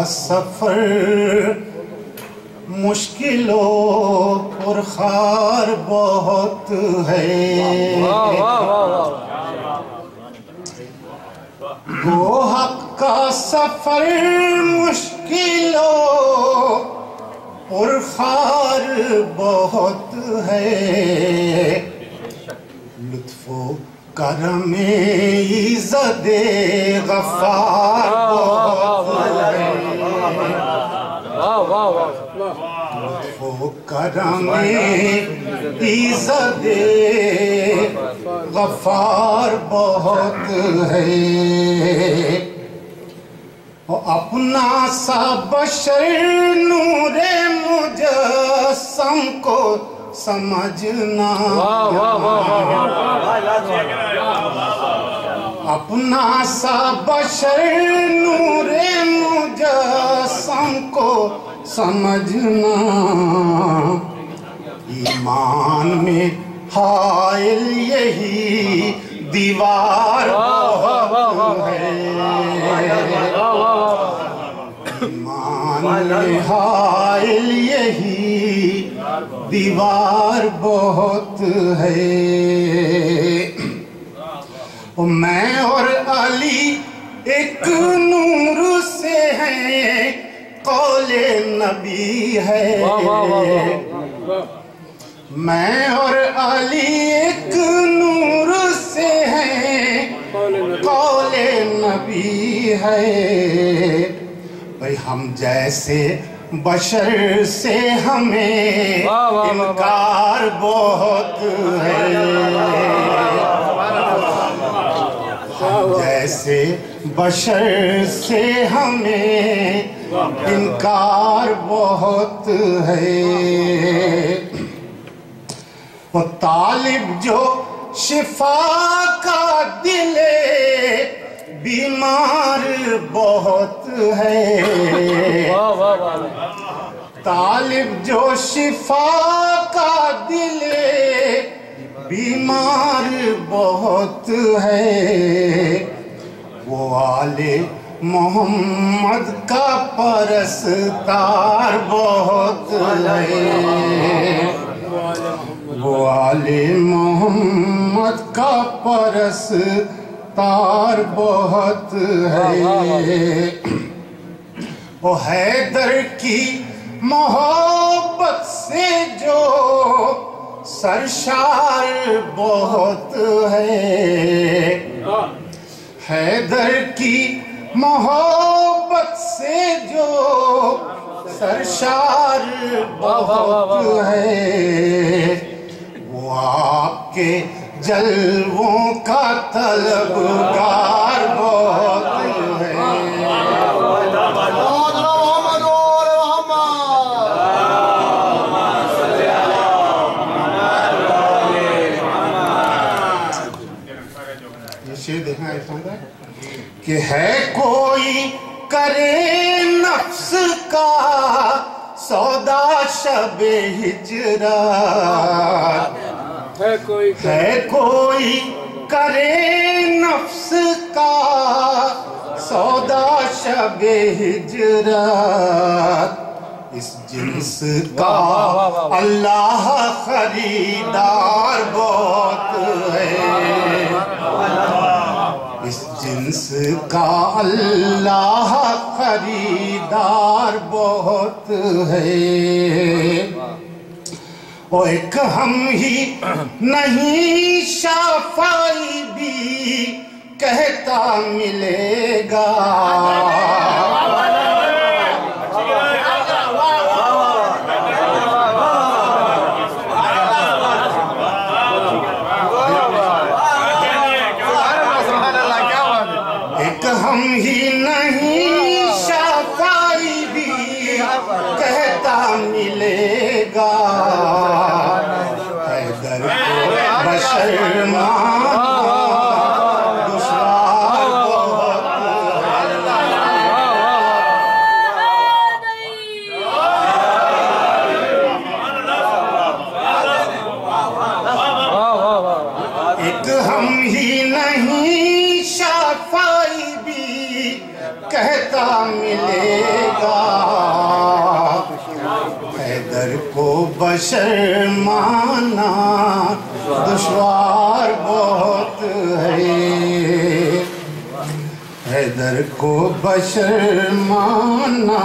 سفر مشکل و پرخار بہت ہے، گو حق کا سفر مشکل و پرخار بہت ہے، لطف و کرم عزت غفار بہت ہے، لطف و کرم عزت غفار بہت ہے، اپنا سا بشر نور مجسم کو سمجھنا، اپنا سا بشر نور مجسم کو سمجھنا، ایمان میں حائل یہی دیوار بہت ہے، ایمان میں حائل یہی دیوار بہت ہے، میں اور علی ایک نور سے ہیں، قول نبی ہے، میں اور علی ایک نور سے ہیں، قول نبی ہے، بھئی ہم جیسے بشر سے ہمیں انکار بہت ہے، ہم جیسے بشر سے ہمیں انکار بہت ہے، وہ طالب جو شفا کا دل بیمار بہت ہے، طالب جو شفا کا دل بیمار بہت ہے، وہ آل محمد کا پرستار بہت ہے، وہ آل محمد کا پرستار بہت ہے، وہ حیدر کی محبت سے جو سرشار بہت ہے، حیدر کی محبت سے جو سرشار بہت ہے، وہ آپ کے جلووں کا طلبگار بہت ہے، یہ شعر دیکھنا ہے کہ ہے کوئی کرے نفس کا سودا شب ہجرات، ہے کوئی کرے نفس کا سودا شب ہجرات، اس جنس کا اللہ خریدار بہت ہے، اس جنس کا اللہ خریدار بہت ہے، وہ ایک ہم ہی نہیں شافعی بھی کہتا ملے گا، ایک ہم ہی نہیں شافعی بھی کہتا ملے گا، حیدر کو بشر ماننا دشوار بہت ہے، ایک ہم ہی نہیں شافعی بھی کہتا ملے گا، بشر مانا دشوار بہت ہے، حیدر کو بشر مانا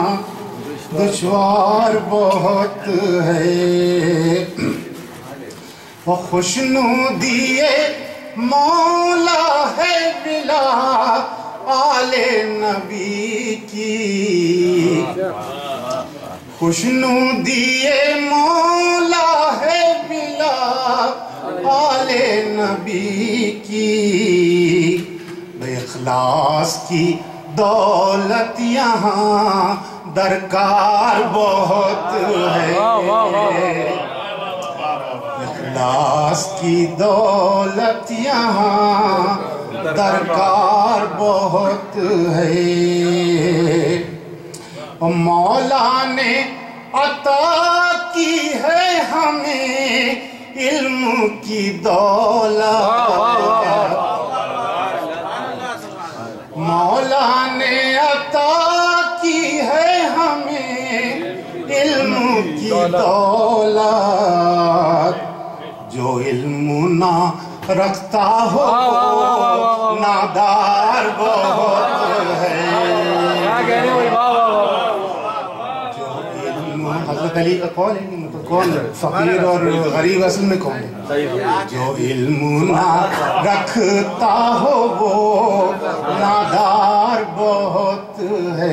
دشوار بہت ہے، وہ خوشنودی مولا ہے بلا آل نبی کی، خوشنودی مولا ہے بلا آل نبی کی، بے اخلاص کی دولت یہاں درکار بہت ہے، اخلاص کی دولت یہاں درکار بہت ہے، مولا نے عطا کی ہے ہمیں علم کی دولت، مولا نے عطا کی ہے ہمیں علم کی دولت، جو علم نہ رکھتا ہو نادار بہت ہے، جو علم حضرت علی کا قول ہے، کون فقیر اور غریب اصل میں کون ہے؟ جو علم نہ رکھتا ہو وہ نادار بہت ہے۔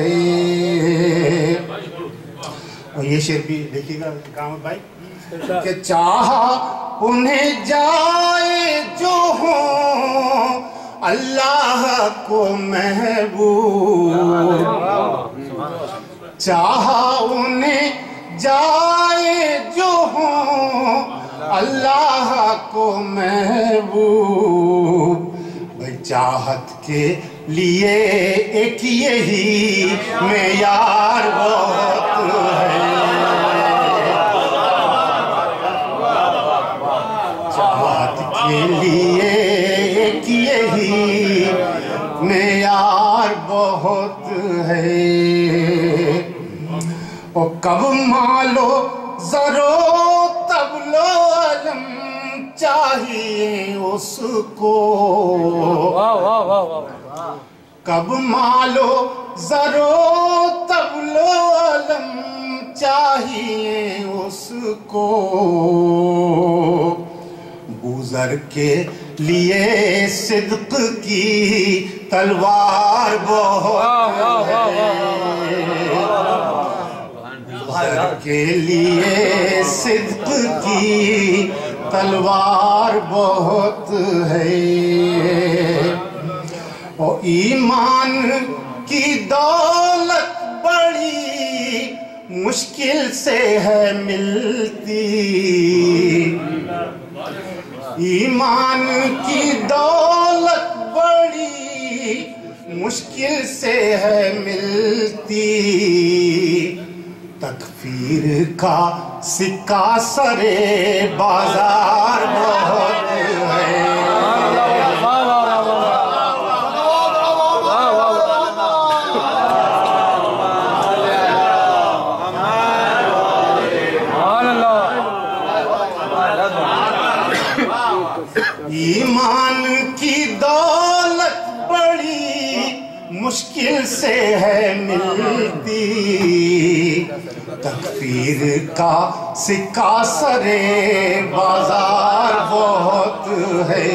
اور یہ شعر بھی دیکھیے گا کامت بھائی کہ چاہا انہیں جائے جو ہوں اللہ کو محبوب، چاہا انہیں جائے جو ہوں اللہ کو محبوب، بھائی چاہت کے لیے ایک یہی معیار بہت ہے، چاہت کے لیے ایک یہی معیار بہت ہے، اور کب مالو زرو تب لو علم چاہیے اس کو، کب مالو زرو تب لو علم چاہیے اس کو، بوذر کے لیے صدق کی تلوار بہت ہے، بوذر کے لیے صدق کی تلوار بہت ہے، اور ایمان کی دولت بڑی مشکل سے ہے ملتی، ایمان کی دولت بڑی مشکل سے ہے ملتی، تکفیر کا سکہ سرے بازار بہت ہے، ایمان کی دولت بڑی مشکل سے ہے ملتی، تکفیر کا سکہ سرے بازار بہت ہے،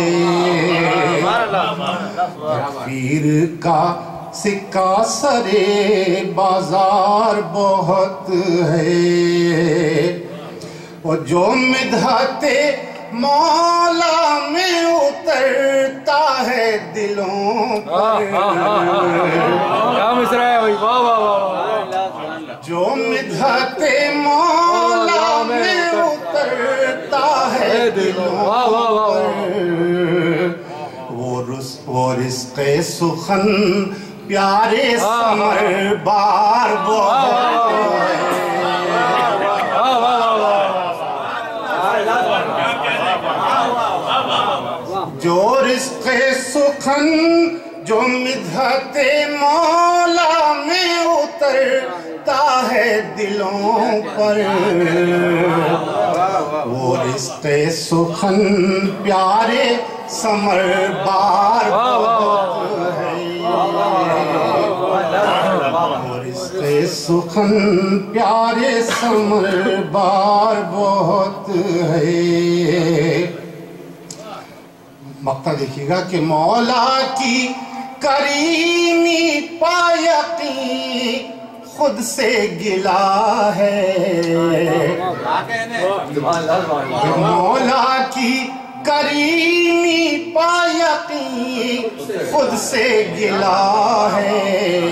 تکفیر کا سکہ سرے بازار بہت ہے، اور جو مدحت مولا میں اترتا ہے دلوں پر، جو مدحت مولا میں اترتا ہے دلوں پر، وہ رزق سخن پیارے ثمر بار بہت ہے، جو رزق سخن جو مدحت مولا میں اتر لکھتا ہے دلوں پر وہ رشتے سخن پیارے ثمر بار بہت ہے وہ رشتے سخن پیارے ثمر بار بہت ہے مقطع دیکھیے گا کہ مولا کی کریمی پا یقین خود سے گلا ہے مولا کی کریمی پا یقین خود سے گلا ہے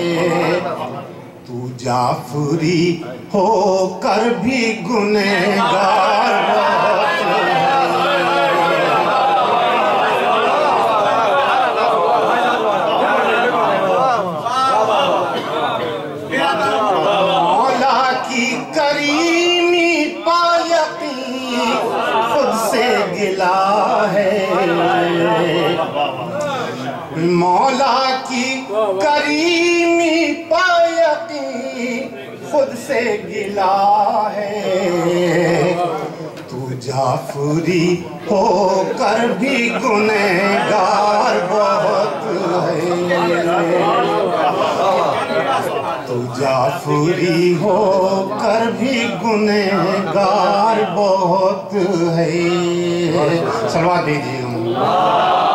تو جعفری ہو کر بھی گنہگار مولا کی کریمی پا یقین خود سے گلا ہے تو جعفری ہو کر بھی گنہگار بہت ہے تو جعفری ہو کر بھی گنہگار بہت ہے صلوات دیجیے